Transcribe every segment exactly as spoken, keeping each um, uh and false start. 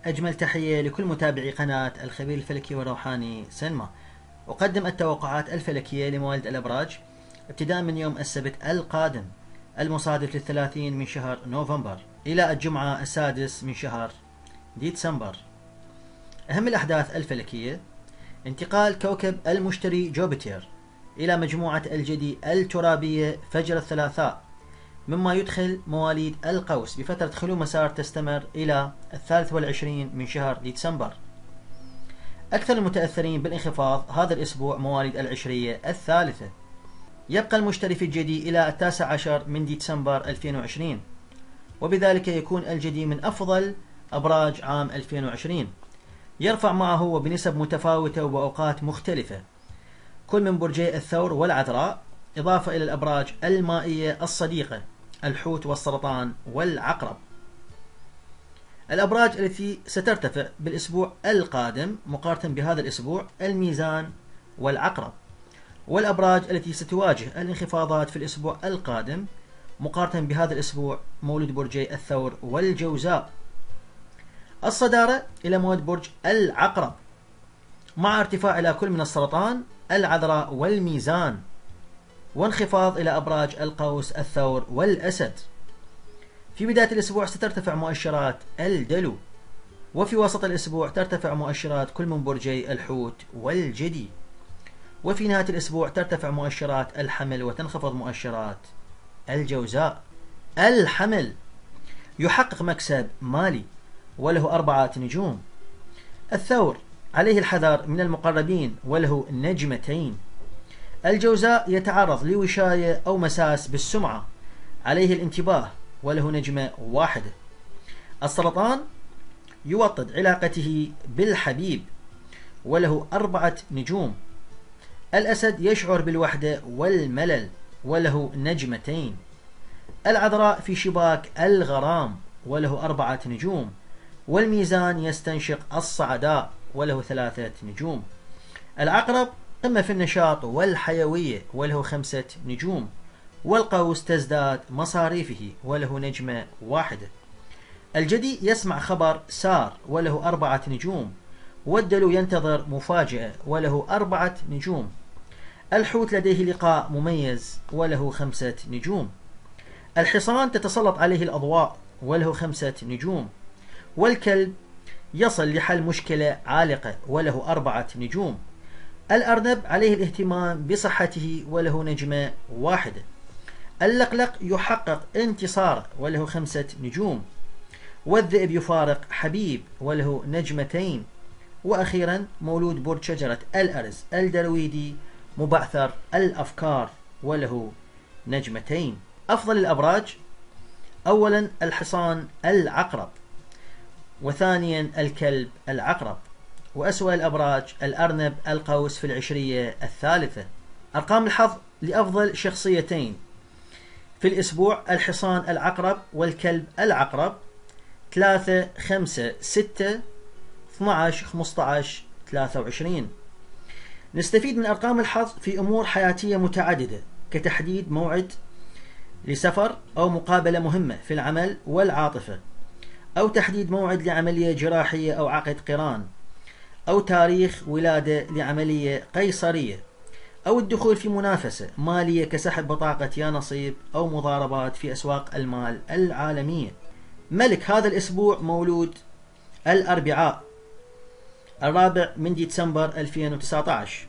أجمل تحية لكل متابعي قناة الخبير الفلكي والروحاني سينما. أقدم التوقعات الفلكية لمواليد الأبراج ابتداء من يوم السبت القادم المصادف للثلاثين من شهر نوفمبر إلى الجمعة السادس من شهر ديسمبر. أهم الأحداث الفلكية: انتقال كوكب المشتري جوبيتر إلى مجموعة الجدي الترابية فجر الثلاثاء، مما يدخل مواليد القوس بفترة خلو مسار تستمر إلى الثالث والعشرين من شهر ديسمبر. أكثر المتأثرين بالانخفاض هذا الأسبوع مواليد العشرية الثالثة. يبقى المشتري في الجدي إلى التاسع عشر من ديسمبر ألفين وعشرين، وبذلك يكون الجدي من أفضل أبراج عام ألفين وعشرين. يرفع معه وبنسب متفاوتة وبأوقات مختلفة كل من برجي الثور والعذراء، إضافة إلى الأبراج المائية الصديقة الحوت والسرطان والعقرب. الأبراج التي سترتفع بالأسبوع القادم مقارنة بهذا الأسبوع: الميزان والعقرب. والأبراج التي ستواجه الانخفاضات في الأسبوع القادم مقارنة بهذا الأسبوع: مولود برجي الثور والجوزاء. الصدارة إلى مواليد برج العقرب، مع ارتفاع إلى كل من السرطان، العذراء والميزان، وانخفاض إلى أبراج القوس، الثور والأسد. في بداية الأسبوع سترتفع مؤشرات الدلو، وفي وسط الأسبوع ترتفع مؤشرات كل من برجي الحوت والجدي، وفي نهاية الأسبوع ترتفع مؤشرات الحمل وتنخفض مؤشرات الجوزاء. الحمل يحقق مكسب مالي وله أربعة نجوم. الثور عليه الحذر من المقربين وله نجمتين. الجوزاء يتعرض لوشاية أو مساس بالسمعة، عليه الانتباه وله نجمة واحدة. السرطان يوطد علاقته بالحبيب وله أربعة نجوم. الأسد يشعر بالوحدة والملل وله نجمتين. العذراء في شباك الغرام وله أربعة نجوم. والميزان يستنشق الصعداء وله ثلاثة نجوم. العقرب قمة في النشاط والحيوية وله خمسة نجوم. والقوس تزداد مصاريفه وله نجمة واحدة. الجدي يسمع خبر سار وله أربعة نجوم. والدلو ينتظر مفاجأة وله أربعة نجوم. الحوت لديه لقاء مميز وله خمسة نجوم. الحصان تتسلط عليه الأضواء وله خمسة نجوم. والكلب يصل لحل مشكلة عالقة وله أربعة نجوم. الأرنب عليه الاهتمام بصحته وله نجمة واحدة. اللقلق يحقق انتصار وله خمسة نجوم. والذئب يفارق حبيب وله نجمتين. وأخيرا مولود برج شجرة الأرز الدرويدي مبعثر الأفكار وله نجمتين. أفضل الأبراج: أولا الحصان العقرب، وثانيا الكلب العقرب، وأسوأ الأبراج الأرنب القوس في العشرية الثالثة. أرقام الحظ لأفضل شخصيتين في الأسبوع: الحصان العقرب والكلب العقرب، ثلاثة خمسة ستة اثني عشر خمسة عشر ثلاثة وعشرين. نستفيد من أرقام الحظ في أمور حياتية متعددة، كتحديد موعد لسفر أو مقابلة مهمة في العمل والعاطفة، أو تحديد موعد لعملية جراحية أو عقد قران، أو تاريخ ولادة لعملية قيصرية، أو الدخول في منافسة مالية كسحب بطاقة يا نصيب، أو مضاربات في أسواق المال العالمية. ملك هذا الأسبوع مولود الأربعاء الرابع من ديسمبر ألفين وتسعة عشر.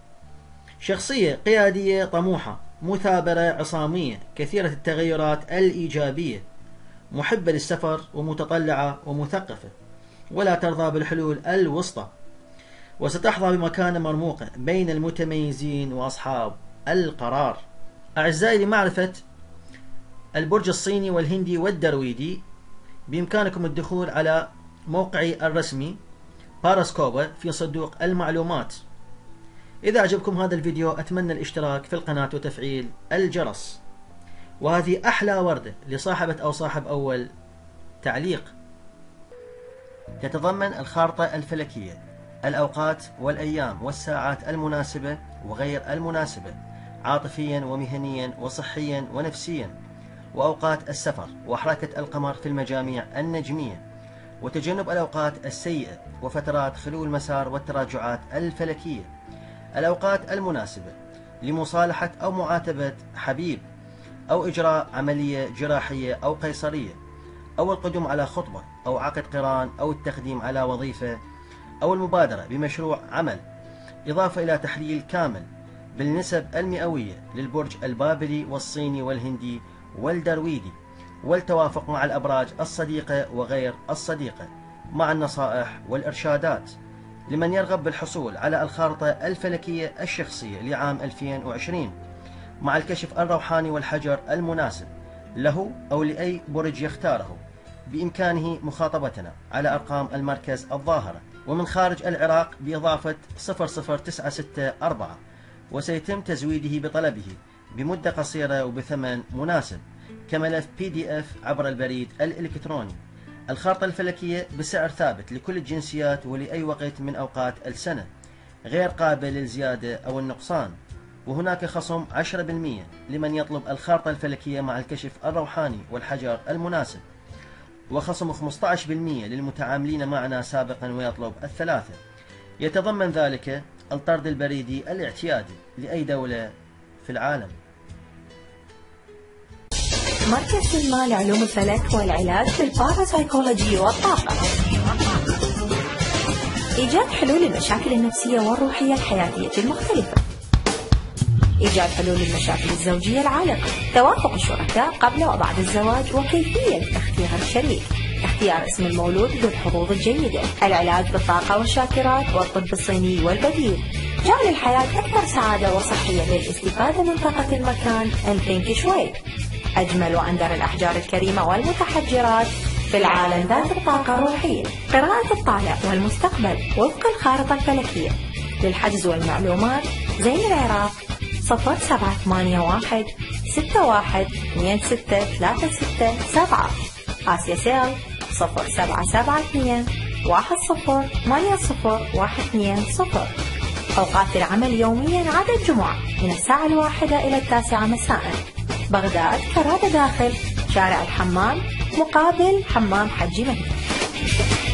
شخصية قيادية طموحة، مثابرة عصامية، كثيرة التغيرات الإيجابية، محبة للسفر ومتطلعة ومثقفة، ولا ترضى بالحلول الوسطى، وستحظى بمكانة مرموقة بين المتميزين وأصحاب القرار. أعزائي، لمعرفة البرج الصيني والهندي والدرويدي بإمكانكم الدخول على موقعي الرسمي باراسكوبا في صندوق المعلومات. إذا أعجبكم هذا الفيديو أتمنى الاشتراك في القناة وتفعيل الجرس. وهذه أحلى وردة لصاحبة أو صاحب أول تعليق. تتضمن الخارطة الفلكية الأوقات والأيام والساعات المناسبة وغير المناسبة، عاطفيا ومهنيا وصحيا ونفسيا، وأوقات السفر وحركة القمر في المجاميع النجمية، وتجنب الأوقات السيئة وفترات خلو المسار والتراجعات الفلكية. الأوقات المناسبة لمصالحة أو معاتبة حبيب، أو إجراء عملية جراحية أو قيصرية، أو القدوم على خطبة، أو عقد قران، أو التقديم على وظيفة، أو المبادرة بمشروع عمل، إضافة إلى تحليل كامل بالنسب المئوية للبرج البابلي والصيني والهندي والدرويدي، والتوافق مع الأبراج الصديقة وغير الصديقة، مع النصائح والإرشادات لمن يرغب بالحصول على الخارطة الفلكية الشخصية لعام ألفين وعشرين مع الكشف الروحاني والحجر المناسب له أو لأي برج يختاره. بإمكانه مخاطبتنا على أرقام المركز الظاهرة ومن خارج العراق بإضافة صفر صفر تسعة ستة أربعة، وسيتم تزويده بطلبه بمدة قصيرة وبثمن مناسب كملف بي دي اف عبر البريد الإلكتروني. الخارطة الفلكية بسعر ثابت لكل الجنسيات ولأي وقت من أوقات السنة، غير قابل للزيادة أو النقصان، وهناك خصم عشرة بالمئة لمن يطلب الخارطة الفلكية مع الكشف الروحاني والحجر المناسب، وخصم خمسة عشر بالمئة للمتعاملين معنا سابقا ويطلب الثلاثة. يتضمن ذلك الطرد البريدي الاعتيادي لأي دولة في العالم. مركز سلمى لعلوم الفلك والعلاج بالباراسايكولوجي والطاقة. إيجاد حلول للمشاكل النفسية والروحية الحياتية المختلفة. إيجاد حلول للمشاكل الزوجية العالقة. توافق الشركاء قبل وبعد الزواج وكيفية اختيار الشريك. اختيار اسم المولود ذو الحظوظ الجيدة. العلاج بالطاقة والشاكرات والطب الصيني والبديل. جعل الحياة أكثر سعادة وصحية للاستفادة من طاقة المكان البينك شوي. أجمل وأندر الأحجار الكريمة والمتحجرات في العالم ذات الطاقة الروحية. قراءة الطالع والمستقبل وفق الخارطة الفلكية. للحجز والمعلومات زين العراق صفر سبعة ثمانية واحد ستة واحد اثنين ستة ثلاثة ستة سبعة. آسيا سيل صفر سبعة سبعة اثنين واحد صفر ثمانية صفر واحد اثنين صفر. أوقات العمل يوميا عدد جمعة من الساعة الواحدة إلى التاسعة مساء. بغداد كرادة داخل شارع الحمام مقابل حمام حجي مهدي.